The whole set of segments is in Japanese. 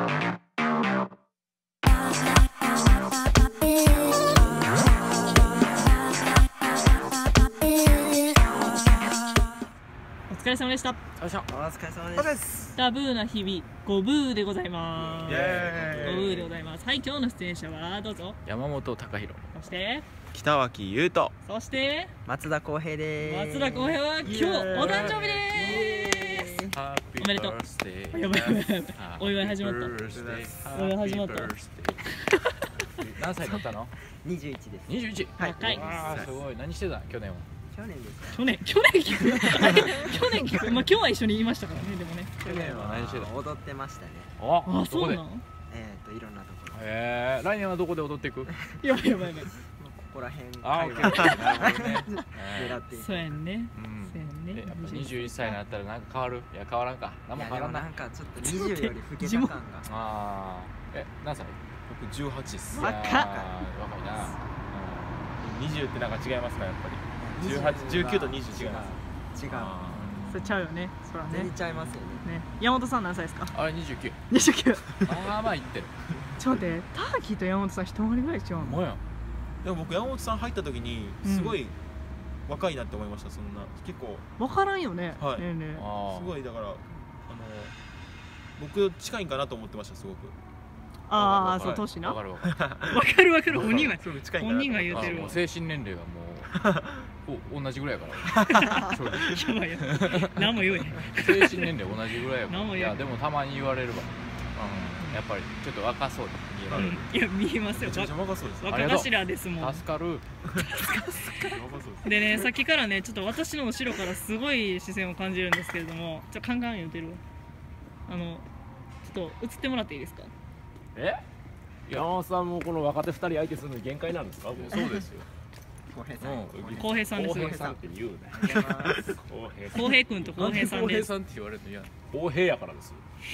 お疲れ様でした。 お疲れ様です。 タブーな日々、ごブーでございます。 イエーイ。 ごブーでございます。はい、今日の出演者はどうぞ。 山本貴弘、 そして北脇優斗、 そして松田浩平です。 松田浩平は今日お誕生日でーす。おめでとう。やばいやばいやばい。お祝い始まった。お祝い始まった。 何歳だったの 21です。 21。 若い。 すごい。何してた去年は。 去年ですか。 去年聞く。去年聞く。まあ今日は一緒に言いましたからね。でもね。 去年は何してた。 踊ってましたね。 あ、そうなの。 いろんなところ。 来年はどこで踊っていく。 やばいやばいやばい。 ここら辺。 あ、オッケー。なるほどね。 狙って。 そうやんね。そうやんね。 やっぱ21歳になったらなんか変わる。いや変わらんか。何も変わらんな。 なんかちょっと20より老けた感が。 ああ。何歳？ 僕18です。 若っ。 若いな。 20ってなんか違いますかやっぱり。18、19と20違います。 違う。 それちゃうよね。そらね。 全然ちゃいますよね。 ね。山本さん何歳ですか？ あれ29。 29。 まあまあ言ってる。 ちょっと待って、ターキーと山本さん一回りぐらい違うの？ もや。 でも僕山本さん入った時にすごい若いなって思いました。そんな結構分からんよね。 はい。 年齢。 すごいだから僕近いんかなと思ってましたすごく。 ああ、そう年な。 わかる。 本人は本人が言うてるわ。 精神年齢がもう同じぐらいやから。 やばいやばい。何も言えへん。 精神年齢同じぐらいやから。 何も言えへん。 いやでもたまに言われるわ。やっぱりちょっと若そうに見えられる。 いや見えますよ。 めちゃめちゃ若そうです。 若頭ですもん。 助かる。 でね、さっきからね、ちょっと私の後ろからすごい視線を感じるんですけれども、カンカン言うてるわ。ちょっと映ってもらっていいですか。 山本さんもこの若手2人相手するのに限界なんですか。 そうですよ。 浩平さんです。 浩平さんって言うね。 浩平君と浩平さんです。 浩平さんって言われるの嫌。 浩平やからです。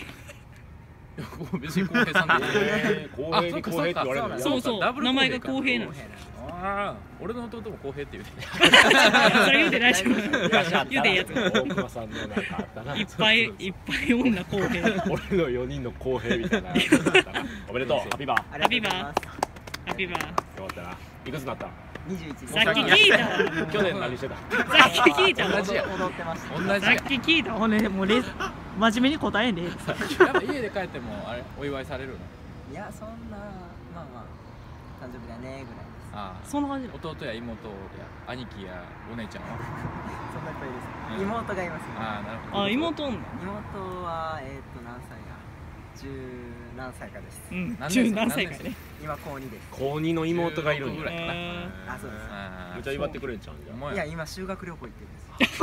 別に浩平さんで浩平に浩平って言われるの。 そうそう、名前が浩平なんです。 俺の弟も浩平って言うて。 それ言うて大丈夫。言うていいやつ。 大熊さんのなんかあったな。 いっぱい女浩平。 俺の4人の浩平みたいな。おめでとう。ハピバー。 ハピバー。ハピバー。 よかったな。いくつになった ？21です。 さっき聞いた。 去年何してた？ さっき聞いた。 同じや。 踊ってました。 同じや。 さっき聞いた。ほんでもう真面目に答えんで。 やっぱ家で帰ってもあれお祝いされるの？ いやそんなまあ誕生日だねぐらいです。 ああ。 そんな感じ。 弟や妹や兄貴やお姉ちゃんは？ そんな子いです。妹がいます。 ああなるほど。 あ、妹おんの？ 妹は何歳や？10何歳かです。 10何歳かね。 今高2です。 高2の妹がいるんぐらいかな。 あ、そうです。 めっちゃ祝ってくれんちゃうんじゃん。 いや今修学旅行行ってるんです。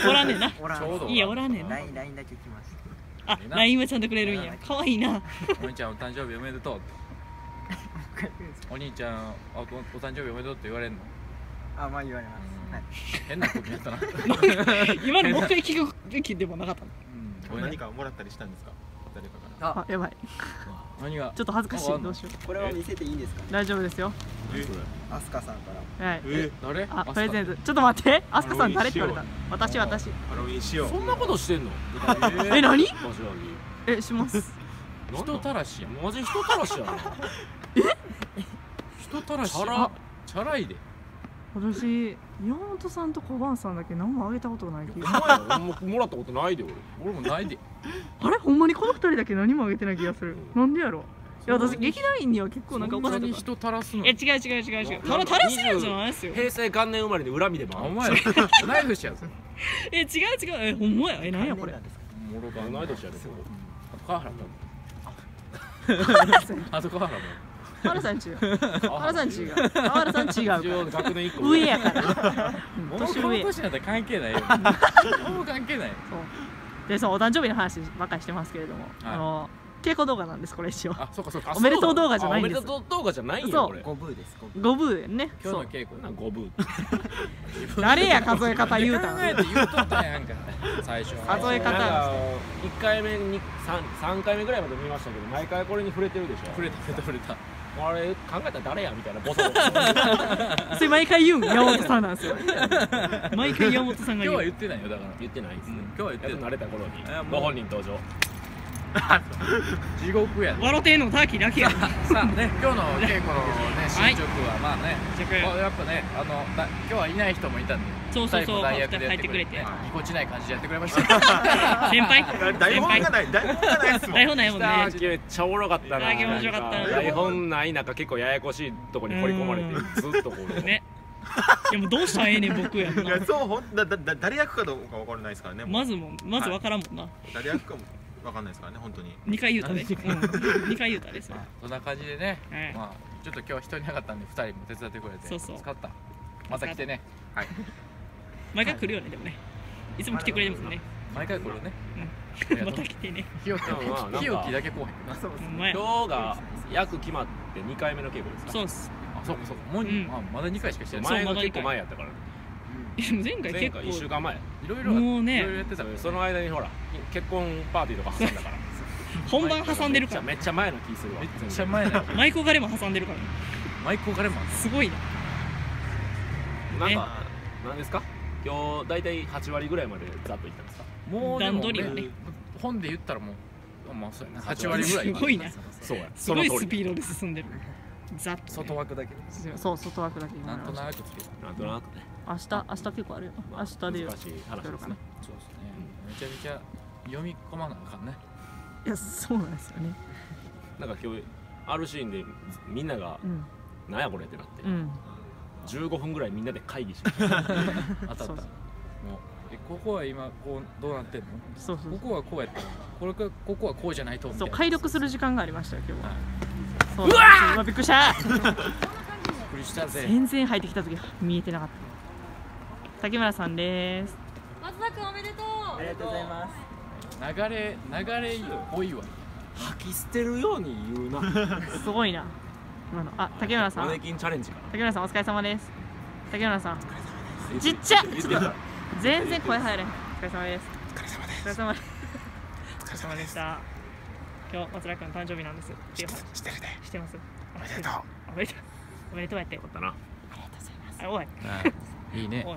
おらんねんな。 おらん。 いやおらんねんな。 LINE だけ来ました。 あ、LINE はちゃんとくれるんや。可愛いな。 お兄ちゃんお誕生日おめでとう。お兄ちゃんお誕生日おめでとうって言われるの？ あ、まあ言われます。 変なこと言ったな。 今のもう一回聞くべきでもなかったの？ 何かもらったりしたんですか？誰かから。 あ、やばい。 何が？ ちょっと恥ずかしい。どうしよう。 これは見せていいですか？ 大丈夫ですよ。 アスカさんから。 はい。 誰？ あ、プレゼント。ちょっと待って。アスカさん誰って言われた？私。 ハロウィンしよう。 そんなことしてんの？ 何？します。 人たらしや。 マジ人たらしやな。 人たらし。チャラいで。 私、山本さんと小判さんだけ何もあげたことない気が。 もらったことないで俺もないで。 あれ、ほんまにこの2人だけ何もあげてない気がする。なんでやろ。いや、私劇団員には結構なんかお金とか。 人たらすの。 違う。垂らしてるんじゃないですよ。 平成元年生まれで恨みでも。 お前ら同い年やぞ。 違う。ほんまや。何やこれ。 もろが同い年やで。 川原も。あと川原も。 原さん違う。原さん違う。 学年1個上やから。 年上。この年なんて関係ないよ。もう関係ない。 で、そうお誕生日の話ばっかりしてますけれども、稽古動画なんですこれ一応。 あ、そうか。 おめでとう動画じゃないんです。 おめでとう動画じゃないんやこれ。 5ブーです。 5ブーね。 今日の稽古な5ブー。 誰や数え方言うたん。 考えて言うとったやんか。最初。 数え方。 1回目に3回目ぐらいまで見ましたけど毎回これに触れてるでしょ。 触れた。 あれ考えたら誰やみたいなボソボソ。 それ毎回言うん山本さんなんですよ。毎回山本さんが言う。 今日は言ってないよだから。 言ってないですね。 今日は言って慣れた頃にご本人登場。 地獄やで。 笑てんのターキーだけやん。 さあね、今日の稽古のね進捗はまあね、やっぱね今日はいない人もいたんで、 そうそうそう、 代役で入ってくれて、 ぎこちない感じでやってくれました。 先輩台本がない台本がないですもん。 台本ないもんね。 めっちゃおもろかったな。 面白かったな。 台本ない中結構ややこしいとこに掘り込まれてずっとこうね。いやもうどうしたらええねん僕やんな。 いやそう誰役かどうか分からないですからね。 まず分からんもんな。 誰役かも分かんないですからね本当に。 2回言うたね。2回言うたです。 そんな感じでね、まあちょっと今日は人いなかったんで2人も手伝ってくれて助かった。また来てね。はい。 毎回来るよねでもね。いつも来てくれるもんね。 毎回来るね。 また来てね。 日置だけ来へんな。 今日が役決まって2回目の稽古ですか。 そうっす。 そうかそうか、もうまだ2回しかしてない。 前が結構前やったから。 前回結構 1週間前。 いろいろやってた。 その間にほら結婚パーティーとか挟んだから。 本番挟んでるから。 めっちゃ前の気するわ。 めっちゃ前だ。 マイコガレも挟んでるから。 マイコガレもすごいな。なんかなんですか。今日だいたい8割ぐらいまでざっといったんですか。 もう段取りはね。 本で言ったらもうまあそうやな。8割ぐらい。 すごいな。 そうや。 すごいスピードで進んでる。ざっと外枠だけ。 そう外枠だけ。 なんとなくつけた。 なんとなくね。 明日結構あるよ。明日で難しい話ですね。 そうですね。めちゃめちゃ読み込まなあかんね。 いやそうなんですよね。 なんか今日あるシーンでみんながなんやこれってなって15分ぐらいみんなで会議して当たった。 もうここは今こうどうなってんの？そうここはこうやったらここはこうじゃないと。 そう解読する時間がありましたよ今日は。うわー！びっくりした。 びっくりしたぜ。 全然入ってきた時見えてなかった。竹村さんです。 松田君おめでとう。 ありがとうございます。 流れ多いわ。 吐き捨てるように言うな。 すごいな。今の竹村さん。 マネキンチャレンジかな。 竹村さんお疲れ様です。竹村さん。ちっちゃ。全然声入れん。お疲れ様です。お疲れ様です。お疲れ様です。お疲れ様でした。今日松田君誕生日なんです。してるで。してます。おめでとう。おめでとう。おめでとうやって。よかったな。ありがとうございます。 おい。いいね。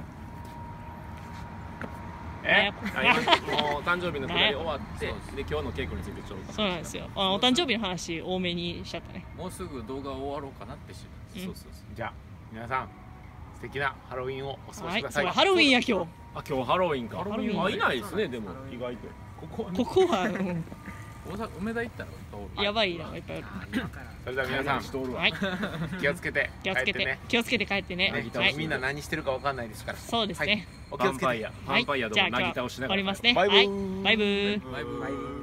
もう誕生日のくらい終わってで今日の稽古についてちょっと。 そうなんですよ。お誕生日の話多めにしちゃったね。 もうすぐ動画終わろうかなってしてた。そう。 じゃあ皆さん素敵なハロウィンをお過ごしください。 ハロウィンや今日。 今日ハロウィンか。いないですねでも意外と。 ここは梅田行ったらやばいないっぱいある。 それでは皆さんはい気をつけて帰ってね。みんな何してるかわかんないですから。 そうですね。 お気をつけて。 はい。じゃあ今日終わりますね。はい。バイブー。 バイブー。